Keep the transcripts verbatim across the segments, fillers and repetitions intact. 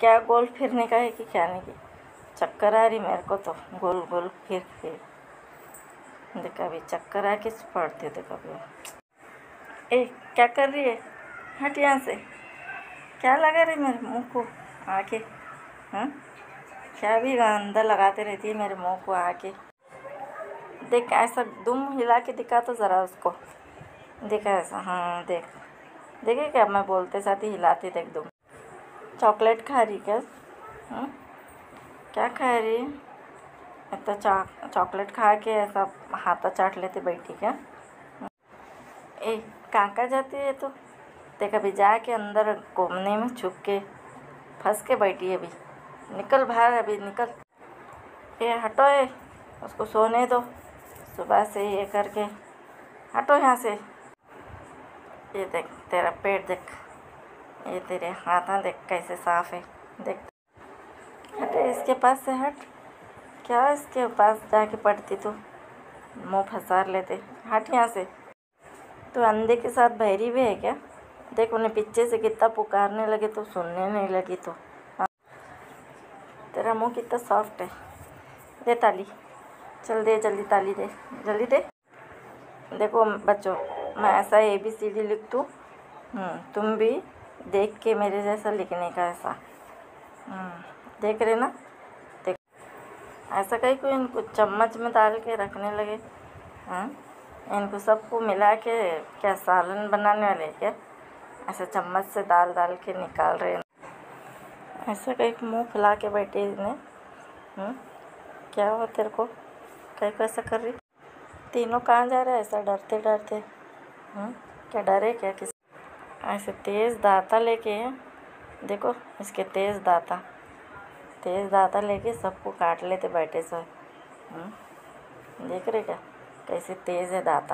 क्या गोल फिरने का है कि क्या नहीं की चक्कर आ रही मेरे को तो गोल गोल फिर फिर देखा अभी चक्कर आके पड़ती हूँ। देखो अभी ए क्या कर रही है, हट यहाँ से। क्या लगा रही मेरे मुंह को आके, हाँ क्या भी गंदा लगाते रहती है मेरे मुंह को आके। देख ऐसा दुम हिला के दिखा तो ज़रा उसको, देखा ऐसा, हाँ देख देखे क्या मैं बोलते साथ ही हिलाती देख दुम। चॉकलेट खा रही क्या, हाँ क्या खा रही है इतना चा चॉकलेट खा के ऐसा हाथा चाट लेते बैठी क्या। ए कहाँ कहाँ जाती है तो देख अभी जाके अंदर कोमने में छुप के फंस के बैठी है। अभी निकल बाहर, अभी निकल। ये हटो, ये उसको सोने दो सुबह से ये करके, हटो यहाँ से। ये देख तेरा पेट देख, ये तेरे हाथ देख कैसे साफ है, देख हटे इसके पास से, हट। क्या इसके पास जाके पड़ती तो मुँह फंसार लेते, हट यहाँ से। तो अंधे के साथ बहरी भी है क्या, देख उन्हें पीछे से कितना पुकारने लगे तो सुनने नहीं लगी। तो हाँ तेरा मुंह कितना सॉफ्ट है, दे ताली, चल दे जल्दी ताली दे, जल्दी दे। देखो बच्चों मैं ऐसा ए बी सी डी लिख दूँ, तुम भी देख के मेरे जैसा लिखने का ऐसा, देख रहे ना। देख ऐसा कहीं कोई इनको चम्मच में डाल के रखने लगे, हाँ इनको सबको मिला के क्या सालन बनाने वाले क्या, ऐसा चम्मच से दाल डाल के निकाल रहे हैं। ऐसा कहीं मुंह फुला के बैठे इन्हें, क्या हुआ तेरे को, कहीं को ऐसा कर रही। तीनों कहाँ जा रहे हैं ऐसा डरते डरते, हम्म क्या डरे क्या किस। ऐसे तेज़ दाता लेके, देखो इसके तेज़ दाता, तेज़ दाता लेके सबको काट लेते बैठे सो। देख रहे क्या कैसे तेज़ है दाता,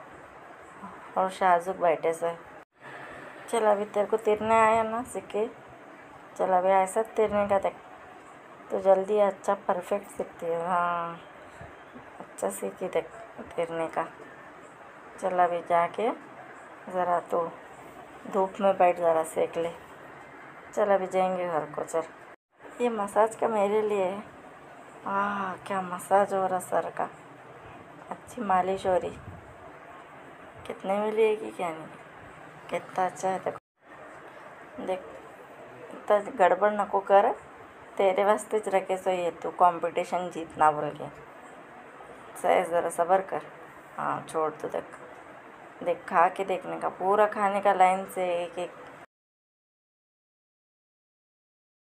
और शाजुक बैठे से। चल अभी तेरे को तिरने आया ना सीखे, चल अभी ऐसा तिरने का देख, तो जल्दी अच्छा परफेक्ट सीखती है। हाँ अच्छा सीखी देख तिरने का। चल अभी जाके ज़रा तो धूप में बैठ, ज़रा सेक ले। चल अभी जाएंगे घर को, चल। ये मसाज का मेरे लिए है, आह क्या मसाज हो रहा सर का, अच्छी मालिश हो रही। कितने में लेगी क्या नहीं, कितना अच्छा है देखो। देख इतना गड़बड़ नको कर, तेरे वास्ते ज रखे सो ये तू कंपटीशन जीतना बोल के, सही ज़रा सब्र कर। हाँ छोड़ तो देख, देख खा के देखने का, पूरा खाने का लाइन से एक एक